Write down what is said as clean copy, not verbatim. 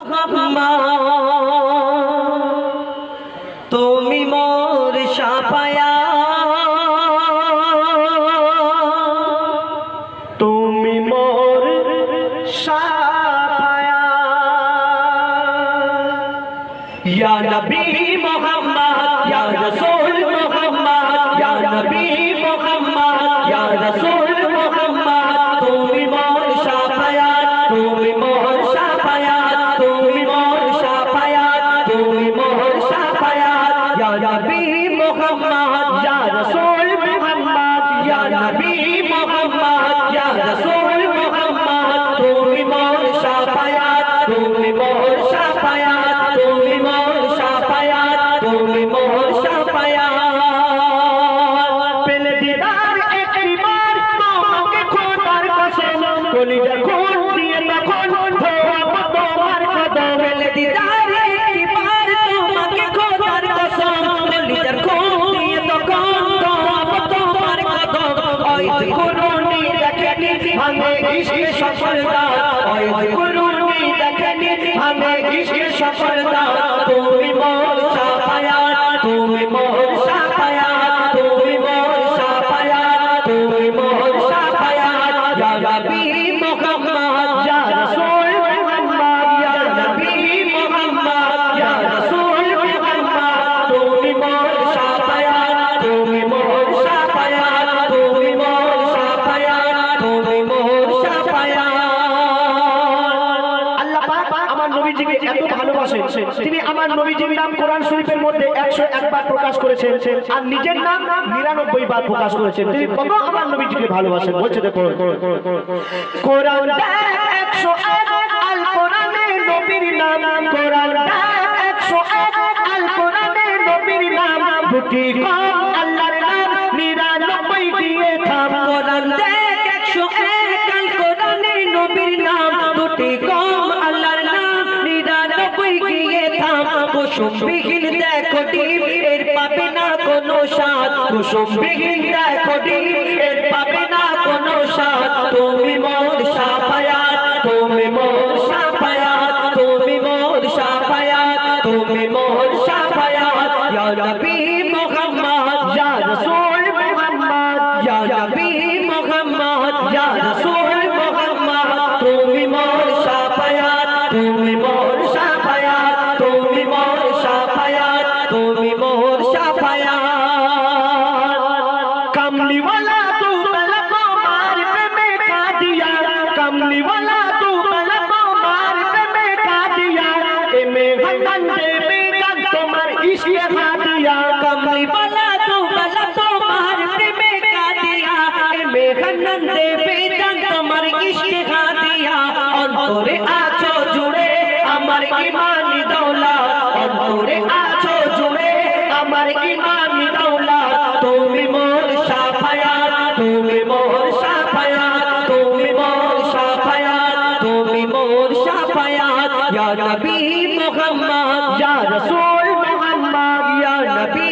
তুমি মোর শাফায়াত, তুমি মোর শাফায়াত। ইয়া নবী মুহাম্মদ ইয়া রাসূল মুহাম্মদ ইয়া নবী মুহাম্মদ ইয়া রাসূল মুহাম্মদ, তুমি মোর শাফায়াত, তুমি মোর শাফায়াত, তুমি মোর শাফায়াত, তুমি মোর শাফায়াত। ইয়া নবী মুহাম্মদ ইয়া রাসূল মুহাম্মদ ইয়া নবী মুহাম্মদ ইয়া রাসূল মুহাম্মদ, তুমি মোর শাফায়াত, তুমি মোর শাফায়াত, তুমি মোর শাফায়াত, তুমি মোর শাফায়াত। পেলে দিদার একবার তোমাকে খোদার কসম, কলিজা খুন দিয়ে তখন ধোয়াব তোমার কদম। পেলে দিদার একবার তোমাকে খোদার কসম, কলিজার খুন দিয়ে তখন ধোয়াব তোমার কদম। ওই কুরুনি দেখেনি ভাঙে ইশকে সফলতা, ওই কুরুনি দেখেনি ভাঙে ইশকে সফলতা। তুমি মোর শাফায়াত, তুমি মোর শাফায়াত, তুমি মোর শাফায়াত, তুমি মোর শাফায়াত। ইয়া নবী মুহাম্মদ ইয়া রাসূল মুহাম্মদ ইয়া নবী মুহাম্মদ ইয়া রাসূল মুহাম্মদ, তুমি মোর শাফায়াত, তুমি মোর শাফায়াত, তুমি মোর শাফায়াত, তুমি মোর শাফায়াত। আল্লাহ পাক আমার নবীজিকে এত ভালোবাসেন, তিনি আমার নবীজির নাম কোরআন শরীফের মধ্যে 101 বার প্রকাশ করেছেন আর নিজের নাম 99 বার প্রকাশ করেছেন। তিনি কত আমার নবীজিকে ভালোবাসেন বলছে দেখো, কোরআন 101 আল কোরআনে নবীর নাম, কোরআন 101 আল কোরআনে নবীর নাম, দুটি কম আল্লাহর নাম 99 দিয়ে থাম। কোরআন 101 আল কোরআনে নবীর নাম, দুটি কম আল্লাহর নাম 99 দিয়ে থাম। কুসুমবিহীন দেখো ডিম এর পাবে না কোনো স্বাদ, কুসুমবিহীন দেখো ডিম এর পাবে না কোনো স্বাদ। তুমি মোর শাফায়াত, তুমি মোর শাফায়াত, তুমি মোর শাফায়াত, তুমি মোর শাফায়াত। ইয়া নবী মুহাম্মদ ইয়া রাসূল মুহাম্মদ ইয়া নবী মুহাম্মদ ইয়া রাসূল মুহাম্মদ, তুমি মোর শাফায়াত, তুমি মোর শাফায়াত, তুমি মোর শাফায়াত, তুমি মোর শাফায়াত। কমলিওয়ালা তু বেলা তোমার প্রেমে কাঁদিয়া, কমলিওয়ালা তু বেলা তোমার প্রেমে কাঁদিয়া, এ মেঘান দেবে গান তোমার ইশকে হাদিয়া। কমলিওয়ালা তু বেলা তোমার প্রেমে কাঁদিয়া, এ মেঘান দেবে গান তোমার ইশকে হাদিয়া। অন্তরে আছো জুড়ে আমার ইমানি দৌলত, অন্তরে আছো জুড়ে আমার ইমানি দৌলত। তুমি মোর শাফায়াত, তুমি মোর শাফায়াত, তুমি মোর শাফায়াত, তুমি মোর শাফায়াত। ইয়া নবী মুহাম্মদ ইয়া রাসূল মুহাম্মদ ইয়া নবী